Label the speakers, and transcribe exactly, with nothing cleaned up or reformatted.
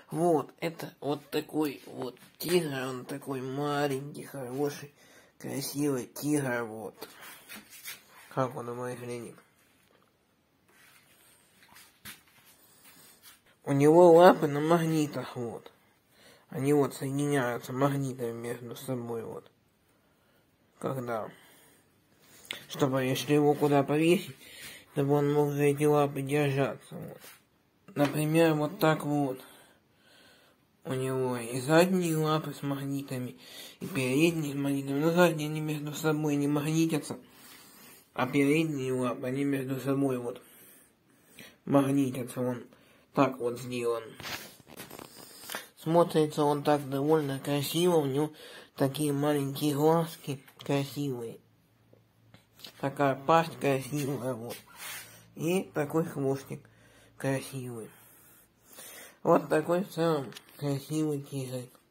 Speaker 1: Вот, это вот такой вот тигр, он такой маленький, хороший, красивый тигр, вот. Как он выглядит. У него лапы на магнитах, вот. Они вот соединяются магнитами между собой, вот. Когда, чтобы если его куда повесить, чтобы он мог за эти лапы держаться, вот. Например, вот так вот. У него и задние лапы с магнитами, и передние с магнитами. Но задние они между собой не магнитятся, а передние лапы, они между собой вот магнитятся. Он так вот сделан. Смотрится он так довольно красиво, у него такие маленькие глазки красивые. Такая пасть красивая, вот. И такой хвостик красивый. Вот такой в целом красивый тигр.